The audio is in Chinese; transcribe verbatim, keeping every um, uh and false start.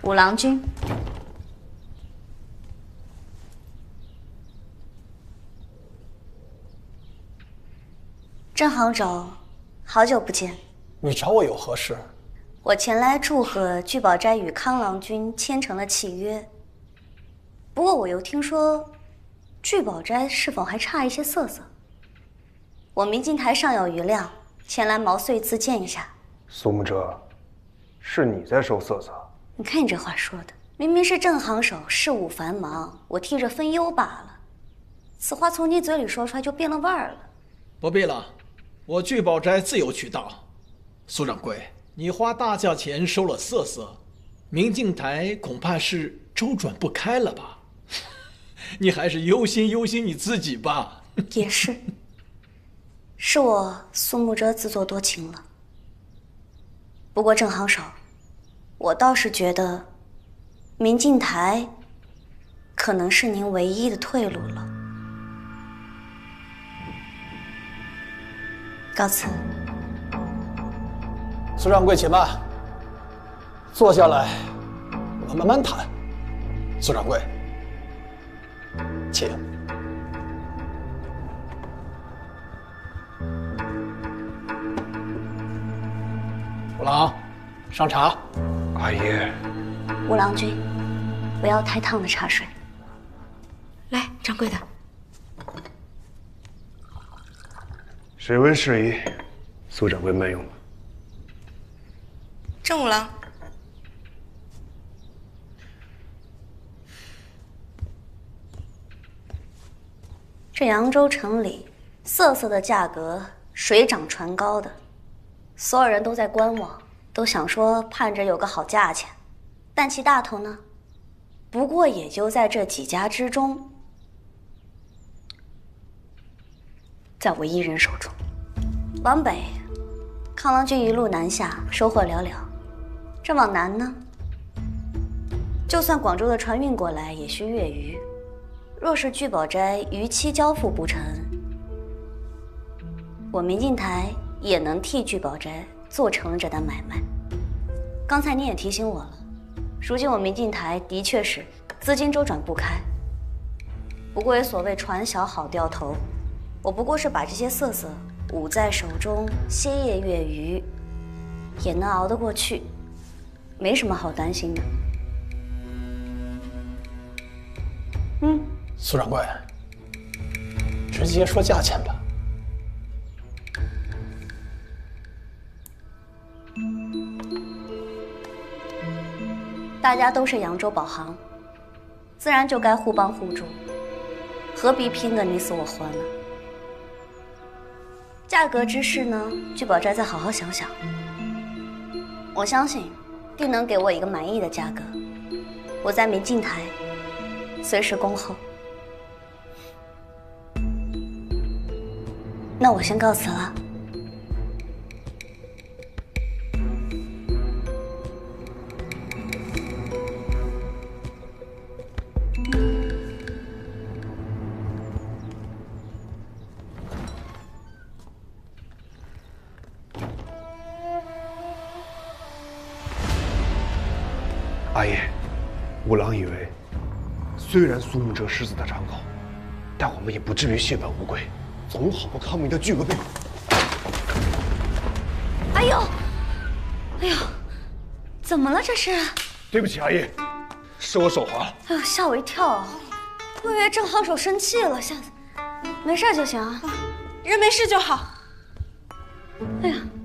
五郎君。郑行首，好久不见。 你找我有何事？ 我前来祝贺聚宝斋与康郎君签成了契约。不过我又听说，聚宝斋是否还差一些色色？我明镜台尚有余量，前来毛遂自荐一下。 苏慕哲，是你在收色色？ 你看你这话说的，明明是郑行首事务繁忙，我替着分忧罢了。此话从你嘴里说出来就变了味儿了。 不必了，我聚宝斋自有渠道。苏掌柜，你花大价钱收了色色，明镜台恐怕是周转不开了吧？你还是忧心忧心你自己吧。 也是，是我苏慕哲自作多情了。不过郑行首，我倒是觉得明镜台可能是您唯一的退路了。告辞。 苏掌柜，且慢，坐下来，我们慢慢谈。苏掌柜，请。五郎，上茶。 阿爷， 五郎君，不要太烫的茶水。 来，掌柜的。 谁问事宜？苏掌柜慢用吧。 郑五郎， 这扬州城里色色的价格水涨船高的，所有人都在观望，都想说盼着有个好价钱，但其大头呢，不过也就在这几家之中，在我一人手中。往北，康郎君一路南下，收获寥寥；这往南呢，就算广州的船运过来，也需月余。若是聚宝斋逾期交付不成，我明镜台也能替聚宝斋做成了这单买卖。刚才你也提醒我了，如今我明镜台的确是资金周转不开。不过也所谓船小好掉头，我不过是把这些色色捂在手中，歇业月余，也能熬得过去，没什么好担心的。嗯。 苏掌柜，直接说价钱吧。 大家都是扬州宝行，自然就该互帮互助，何必拼个你死我活呢？价格之事呢，聚宝斋再好好想想。我相信，定能给我一个满意的价格。我在明镜台随时恭候。那我先告辞了。 阿爷，五郎以为，虽然苏慕哲狮子的张口，但我们也不至于血本无归。总好过康明的巨额赔。 哎呦，哎呦，怎么了这是？ 对不起，阿爷，是我手滑。 哎呦，吓我一跳！我以为郑行首生气了，下次没事就行啊。 人没事就好。 哎呀。